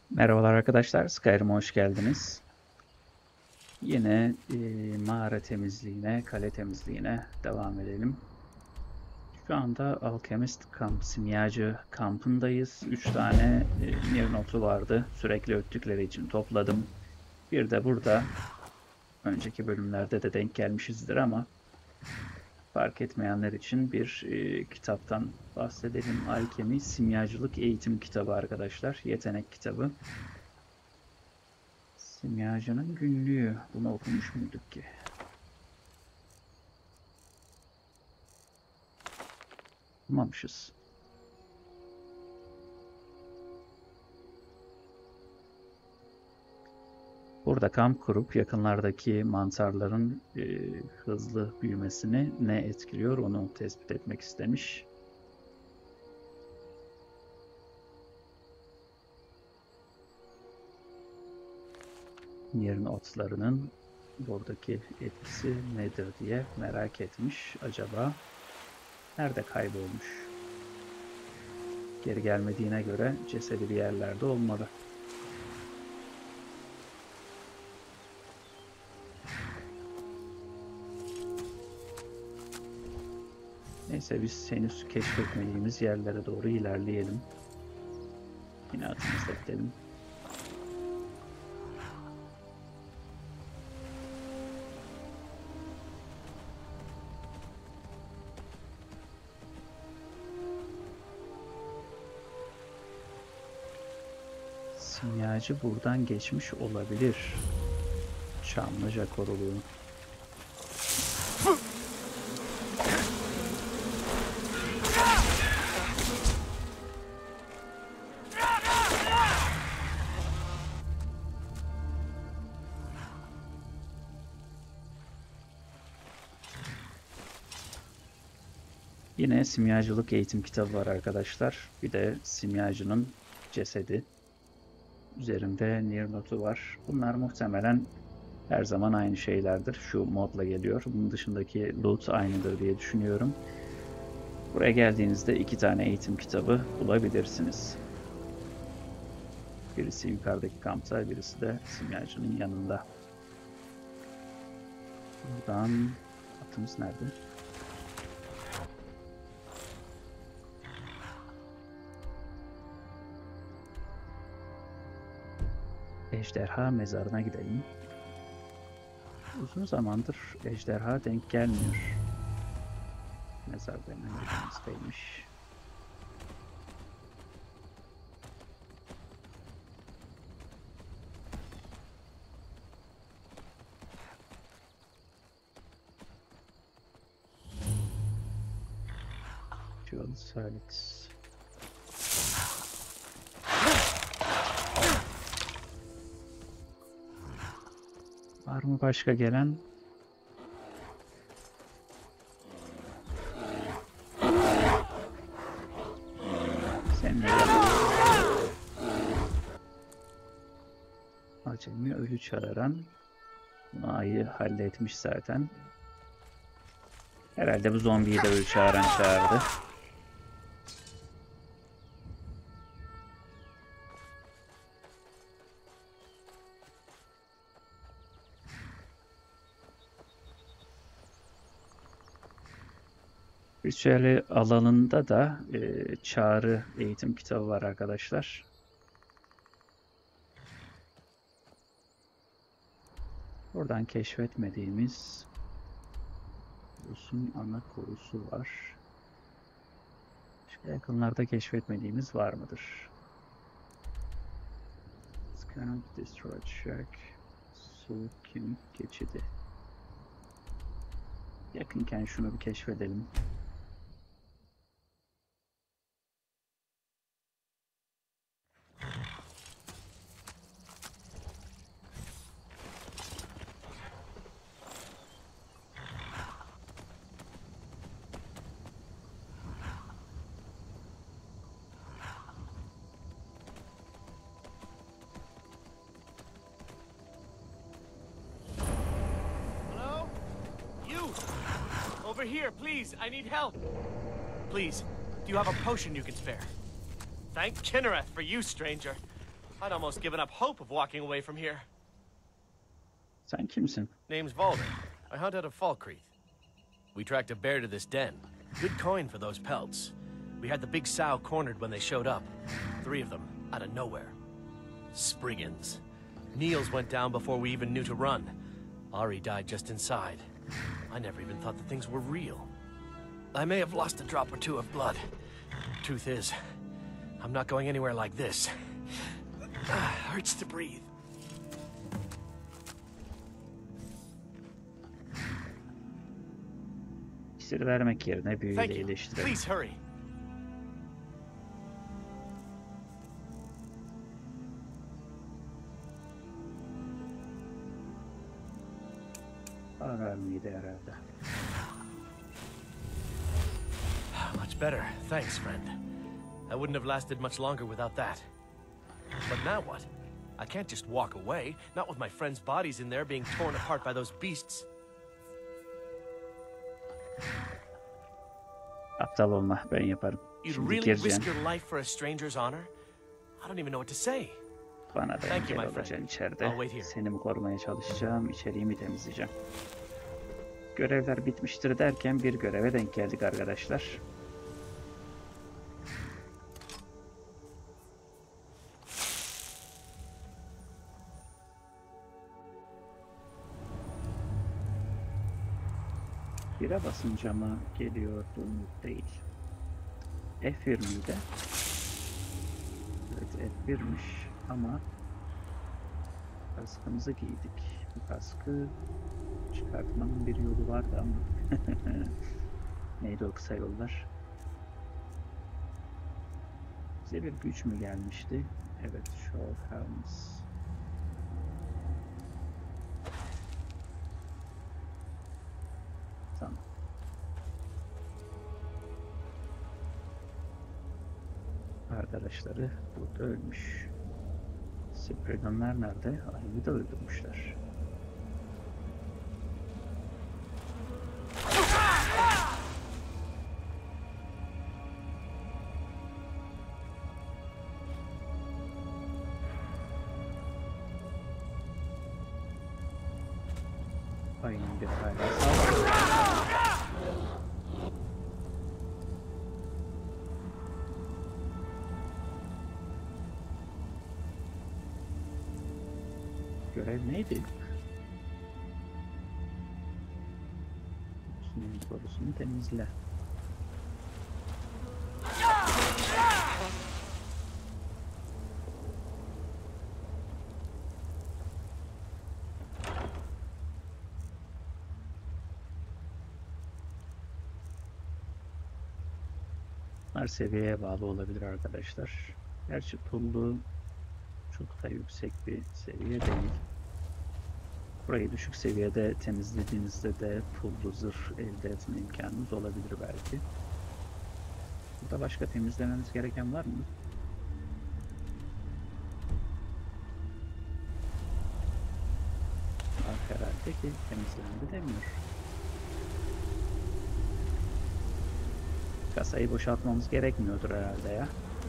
Merhabalar arkadaşlar, Skyrim'e hoş geldiniz. Yine mağara temizliğine, kale temizliğine devam edelim. Şu anda Alchemist Camp, simyacı kampındayız. 3 tane Nir notu vardı. Sürekli öttükleri için topladım. Bir de burada, önceki bölümlerde de denk gelmişizdir ama fark etmeyenler için bir kitaptan bahsedelim. Alkemi Simyacılık Eğitim Kitabı arkadaşlar, yetenek kitabı. Simyacının günlüğü. Bunu okumuş muyduk ki? Okumamışız. Burada kamp kurup yakınlardaki mantarların hızlı büyümesini ne etkiliyor onu tespit etmek istemiş. Yerin otlarının buradaki etkisi nedir diye merak etmiş. Acaba nerede kaybolmuş? Geri gelmediğine göre cesedi bir yerlerde olmalı. Neyse biz henüz keşfetmediğimiz yerlere doğru ilerleyelim. Yine atımızda gidelim. Simyacı buradan geçmiş olabilir. Çamlıca koruluğu. Yine simyacılık eğitim kitabı var arkadaşlar. Bir de simyacının cesedi. Üzerinde Nir notu var. Bunlar muhtemelen her zaman aynı şeylerdir. Şu modla geliyor. Bunun dışındaki loot aynıdır diye düşünüyorum. Buraya geldiğinizde 2 tane eğitim kitabı bulabilirsiniz. Birisi yukarıdaki kampta, birisi de simyacının yanında. Buradan atımız nerede? Ejderha mezarına gidelim. Uzun zamandır ejderha denk gelmiyor. Mezar denen yerimizdeymiş. Dual Solids. Var mı başka gelen? Seninle acemi ölü çağıran. Bunu ayı halletmiş zaten. Herhalde bu zombiyi de ölü çağıran çağırdı. Ritüeli alanında da çağrı eğitim kitabı var arkadaşlar. Oradan keşfetmediğimiz Rus'un ana korusu var. Başka yakınlarda keşfetmediğimiz var mıdır? Scan Destroy Shack. Soğuk kemik geçidi. Yakınken şunu bir keşfedelim. Over here, please. I need help. Please, do you have a potion you can spare? Thank Kinnereth for you, stranger. I'd almost given up hope of walking away from here. Sen kimsin? Name's Valder. I hunt out of Falkreath. We tracked a bear to this den. Good coin for those pelts. We had the big sow cornered when they showed up. 3 of them, out of nowhere. Spriggans. Niels went down before we even knew to run. Ari died just inside. I never even thought the things were real. I may have lost a drop or 2 of blood. Truth is, I'm not going anywhere like this. Hurts to breathe. İksiri vermek yerine büyüyle Thank you. iyileştirelim. Please hurry. Arar mıydı herhalde? Much better. Thanks, friend. I wouldn't have lasted much longer without that. But now what? I can't just walk away, not with my friends' bodies in there being torn apart by those beasts. Aptal olma, ben yaparım. You'd Şimdi really gireceksin. risk your life for a stranger's honor? I don't even know what to say. Bana da Thank you, engel my friend. olacaksın I'll içeride. wait here. Seni mi korumaya çalışacağım, içeriğimi temizleyeceğim. Görevler bitmiştir derken bir göreve denk geldik arkadaşlar. Bire basınca mı geliyordu? Değil. F20'ydi. Evet, F1'miş ama kaskımızı giydik. Bu kaskı çıkartmanın bir yolu vardı ama neydi o kısa yollar? Bize bir güç mü gelmişti? Evet, Show Helms. Tamam. Arkadaşları burada ölmüş. Sprigganlar nerede? Ayı'yı da öldürmüşler. Ayı'nın bir faydası var. Görev neydi? Suyun borusunu temizle. Bunlar seviyeye bağlı olabilir arkadaşlar. Gerçi Tullu çok da yüksek bir seviye değil. Burayı düşük seviyede temizlediğinizde de pullu zırh elde etme imkanınız olabilir belki. Burada başka temizlememiz gereken var mı? Var herhalde ki temizlendi demiyor. Kasayı boşaltmamız gerekmiyordur herhalde ya.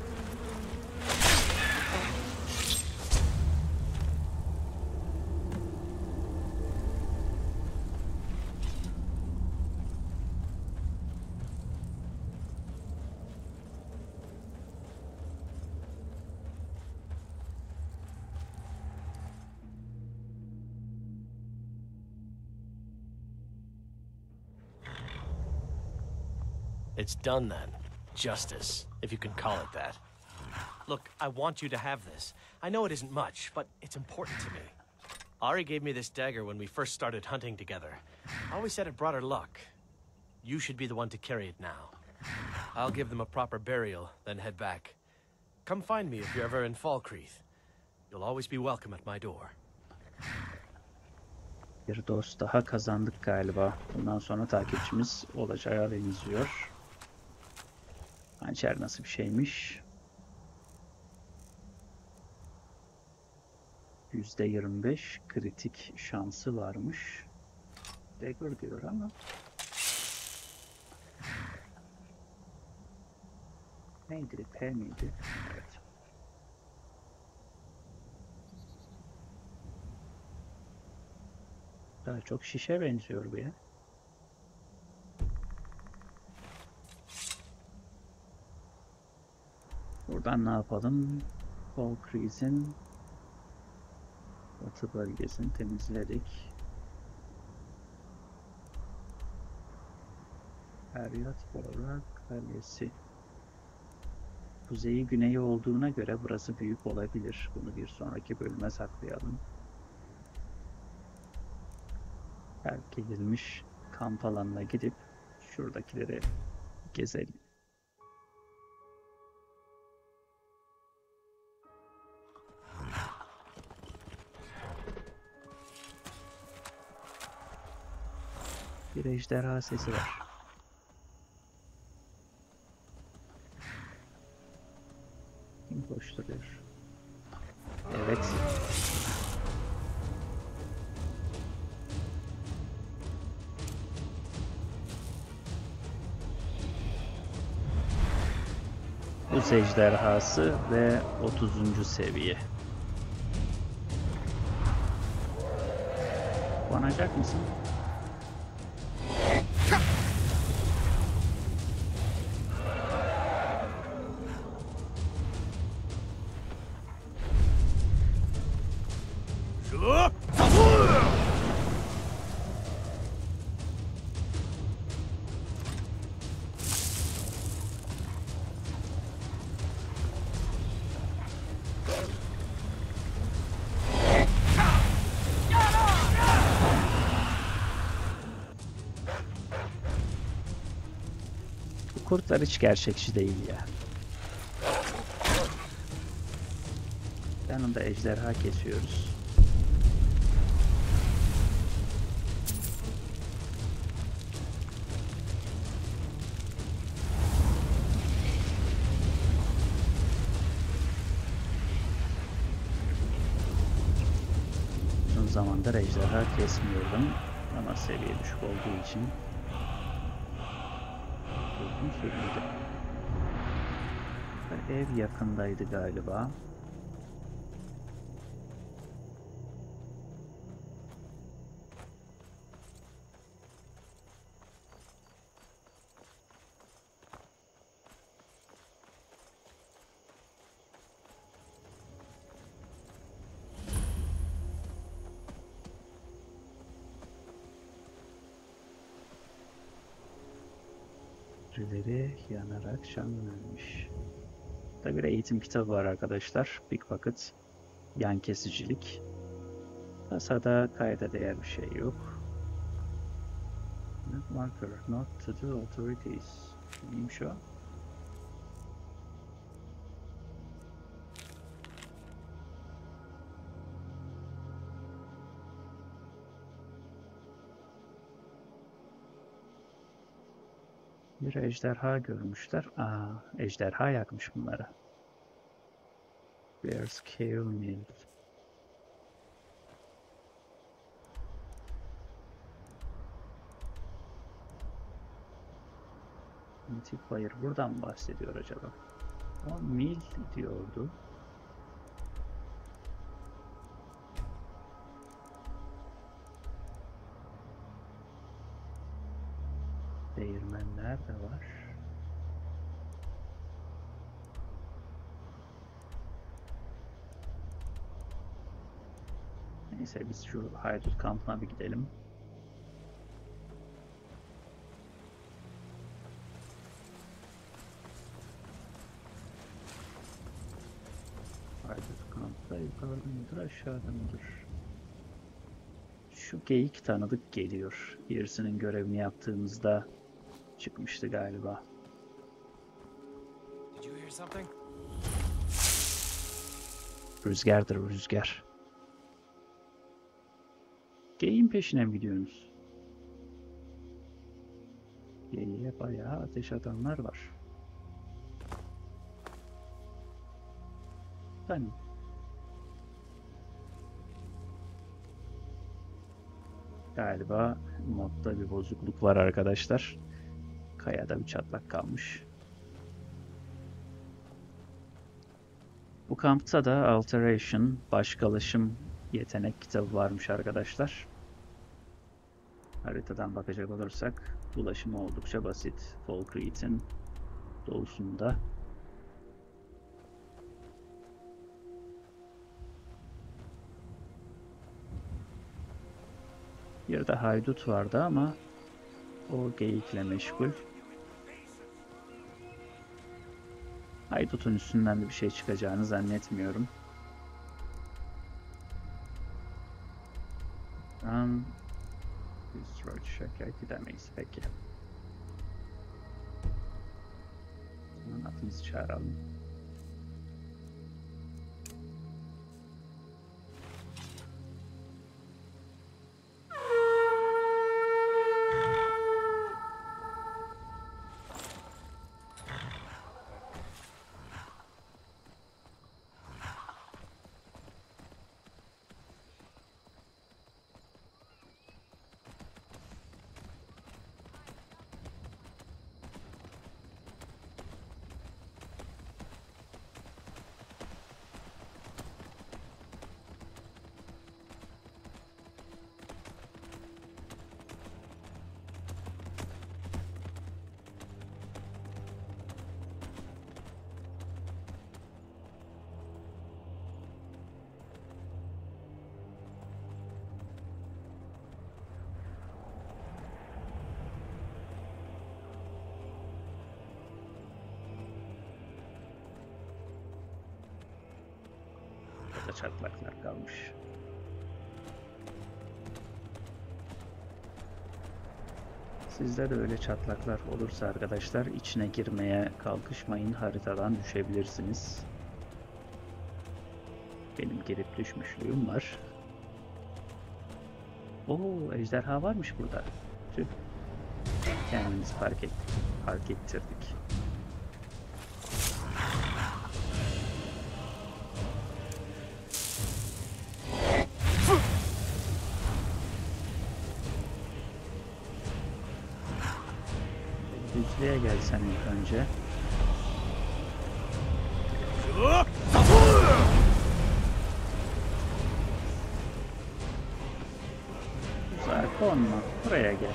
It's done then. Justice, if you can call it that. Look, I want you to have this. I know it isn't much, but it's important to me. Ari gave me this dagger when we first started hunting together. I always said it brought her luck. You should be the one to carry it now. I'll give them a proper burial, then head back. Come find me if you're ever in Falkreath. You'll always be welcome at my door. Bir dost daha kazandık galiba. Bundan sonra takipçimiz olacağı benziyor. Hançer nasıl bir şeymiş? %25 kritik şansı varmış. Dagger diyor ama. Neydi? P miydi? Evet. Daha çok şişe benziyor bu ya. Buradan ne yapalım? Falkreath'in batı bölgesini temizledik. Eryatbora Kalesi. Kuzeyi güneyi olduğuna göre burası büyük olabilir. Bunu bir sonraki bölüme saklayalım. Terk edilmiş kamp alanına gidip şuradakileri gezelim. Bir ejderha sesi var. Kim koşturuyor? Evet. Buz ejderhası ve 30. seviye. Kullanacak mısın? Bu kurtlar hiç gerçekçi değil ya. Yanında ejderha kesiyoruz. Uzun zamandır ejderha kesmiyordum ama seviye düşük olduğu için uzun sürdü. Ev yakındaydı galiba. Birileri yanarak şanlanmış. Burada bir eğitim kitabı var arkadaşlar. Pickpocket, yan kesicilik. Kasada kayda değer bir şey yok. Marker, not to the authorities. Neymiş o? Bir ejderha görmüşler. Aa, ejderha yakmış bunları. Bear's Cave Mill. Multiplayer buradan bahsediyor acaba? O Mill diyordu. Değirmenler de var. Neyse biz şu haydut kampına bir gidelim. Haydut kampta yukarıda mıdır aşağıda mıdır? Şu geyik tanıdık geliyor. Birisinin görevini yaptığımızda çıkmıştı galiba. Rüzgardır rüzgar. Geyiğin peşine mi gidiyorsunuz? Geyiğe bayağı ateş atanlar var. Tamam. Galiba modda bir bozukluk var arkadaşlar. Kayada bir çatlak kalmış. Bu kampta da Alteration, başkalaşım yetenek kitabı varmış arkadaşlar. Haritadan bakacak olursak ulaşımı oldukça basit. Falkreath'in doğusunda. Bir de haydut vardı ama o geyikle meşgul. Haydutun üstünden de bir şey çıkacağını zannetmiyorum. Destroy şikayet edemeyiz peki. Atımızı çağıralım. Burada çatlaklar kalmış. Sizde de öyle çatlaklar olursa arkadaşlar içine girmeye kalkışmayın. Haritadan düşebilirsiniz. Benim girip düşmüşlüğüm var. Oo, ejderha varmış burada. Tüh. Kendimizi park ettirdik. Düzlüğe gelsen ilk önce. Uzağa konma. Buraya gel.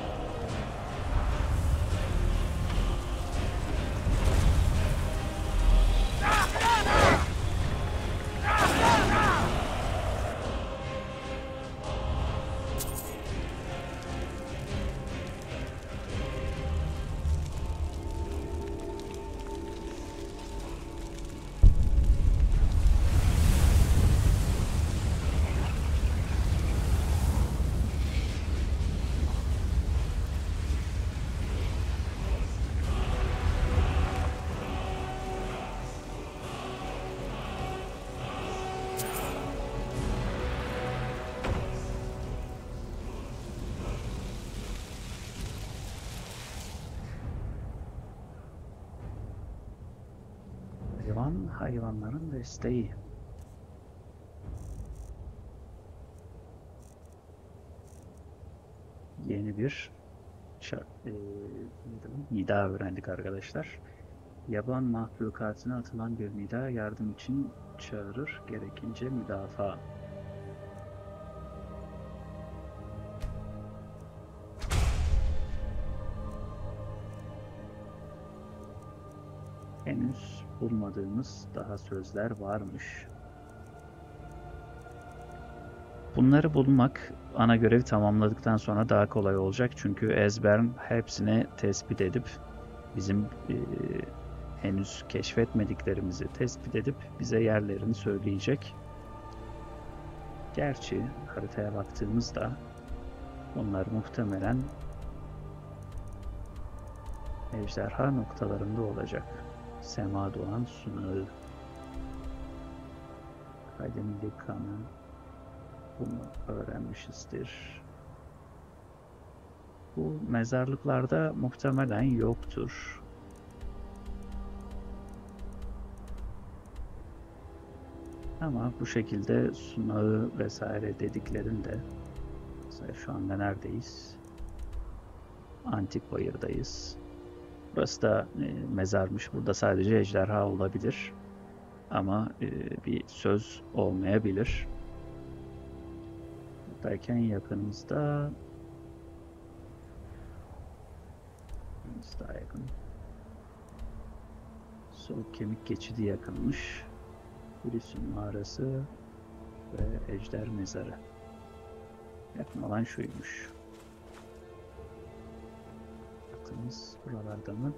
Hayvanların desteği. Yeni bir nida öğrendik arkadaşlar. Yaban mahlukatına atılan bir nida yardım için çağırır, gerekince müdafaa. Henüz bulmadığımız daha sözler varmış. Bunları bulmak ana görevi tamamladıktan sonra daha kolay olacak. Çünkü Esbern hepsini tespit edip bizim henüz keşfetmediklerimizi tespit edip bize yerlerini söyleyecek. Gerçi haritaya baktığımızda onlar muhtemelen ejderha noktalarında olacak. Sema doğan sunağı. Kadimli kanı. Bunu öğrenmişizdir. Bu mezarlıklarda muhtemelen yoktur. Ama bu şekilde sunağı vesaire dediklerinde mesela şu anda neredeyiz? Antik Bayır'dayız. Burası da mezarmış. Burada sadece ejderha olabilir. Ama bir söz olmayabilir. Buradayken yakınımızda Hangisi daha yakın? Soğuk Kemik Geçidi yakınmış. Grisum Mağarası ve Ejder Mezarı. Yakın olan şuymuş. Bakınız buralarda mı?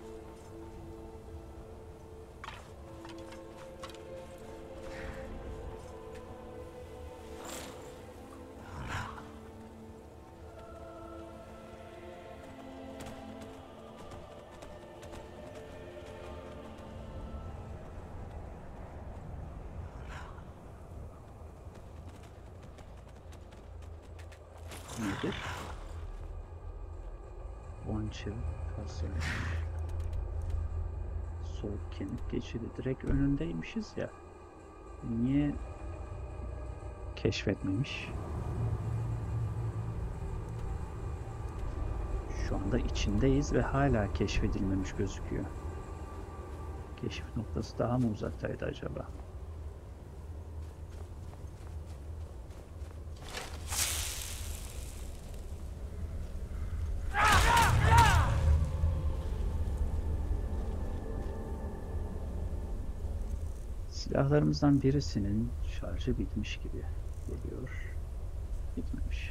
Nedir? Bonçev fasulye. Soğuk Kemik Geçidi. Direkt önündeymişiz ya. Niye keşfetmemiş? Şu anda içindeyiz ve hala keşfedilmemiş gözüküyor. Keşif noktası daha mı uzaktaydı acaba? Silahlarımızdan birisinin şarjı bitmiş gibi geliyor. Bitmemiş.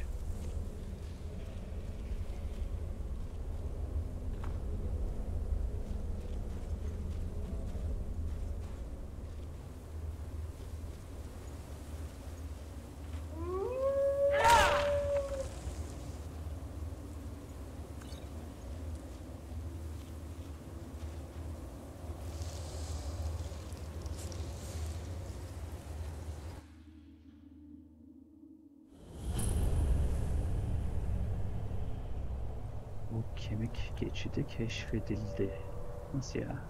Bu kemik geçidi keşfedildi. Nasıl ya?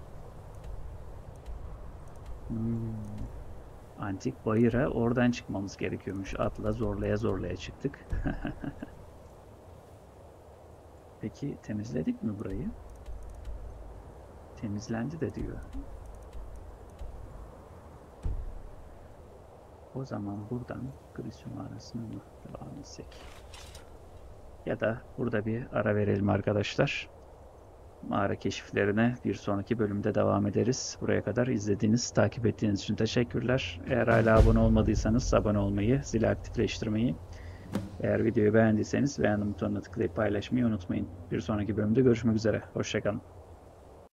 Antik bayıra oradan çıkmamız gerekiyormuş. Atla zorlaya zorlaya çıktık. Peki temizledik mi burayı? Temizlendi de diyor. O zaman buradan Grisum arasına mı devam etsek? Ya da burada bir ara verelim arkadaşlar. Mağara keşiflerine bir sonraki bölümde devam ederiz. Buraya kadar izlediğiniz, takip ettiğiniz için teşekkürler. Eğer hala abone olmadıysanız abone olmayı, zili aktifleştirmeyi, eğer videoyu beğendiyseniz beğendim butonuna tıklayıp paylaşmayı unutmayın. Bir sonraki bölümde görüşmek üzere. Hoşça kalın.